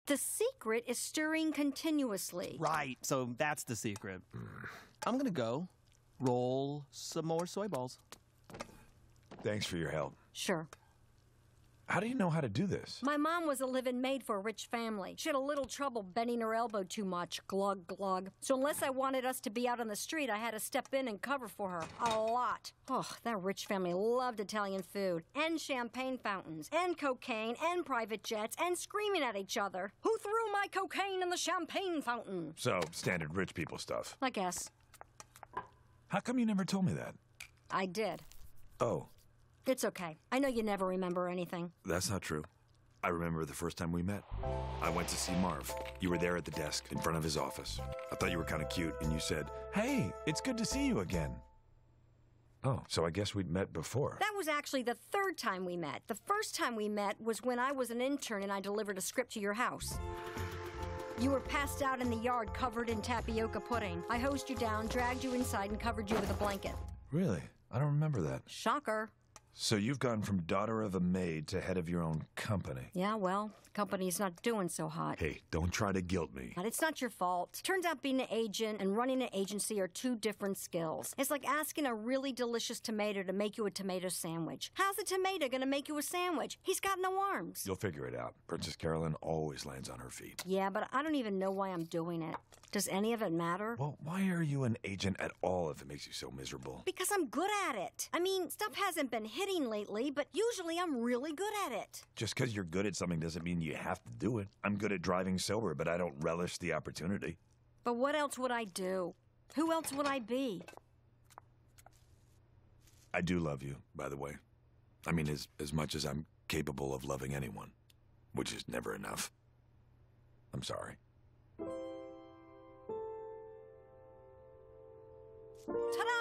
The secret is stirring continuously. Right, so that's the secret. I'm gonna go roll some more soy balls. Thanks for your help. Sure. How do you know how to do this? My mom was a living maid for a rich family. She had a little trouble bending her elbow too much. Glug, glug. So unless I wanted us to be out on the street, I had to step in and cover for her. A lot. Oh, that rich family loved Italian food. And champagne fountains. And cocaine. And private jets. And screaming at each other. Who threw my cocaine in the champagne fountain? So, standard rich people stuff. I guess. How come you never told me that? I did. Oh. It's okay. I know you never remember anything. That's not true. I remember the first time we met. I went to see Marv. You were there at the desk in front of his office. I thought you were kind of cute, and you said, "Hey, it's good to see you again." Oh, so I guess we'd met before. That was actually the third time we met. The first time we met was when I was an intern and I delivered a script to your house. You were passed out in the yard covered in tapioca pudding. I hosed you down, dragged you inside, and covered you with a blanket. Really? I don't remember that. Shocker. So you've gone from daughter of a maid to head of your own company. Yeah, well, the company's not doing so hot. Hey, don't try to guilt me. But it's not your fault. Turns out being an agent and running an agency are two different skills. It's like asking a really delicious tomato to make you a tomato sandwich. How's a tomato gonna make you a sandwich? He's got no arms. You'll figure it out. Princess Carolyn always lands on her feet. Yeah, but I don't even know why I'm doing it. Does any of it matter? Well, why are you an agent at all if it makes you so miserable? Because I'm good at it. I mean, stuff hasn't been hitting lately, but usually I'm really good at it. Just because you're good at something doesn't mean you have to do it. I'm good at driving sober, but I don't relish the opportunity. But what else would I do? Who else would I be? I do love you, by the way. I mean, as much as I'm capable of loving anyone, which is never enough. I'm sorry. Ta-da!